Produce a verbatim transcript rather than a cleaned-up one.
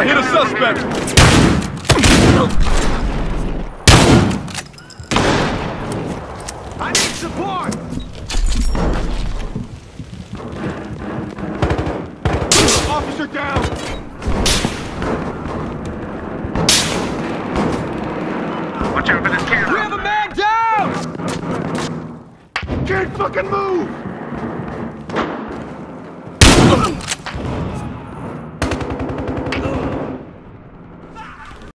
I hit a suspect! I need support! Officer down! Watch out for this camera! We have a man down! Can't fucking move!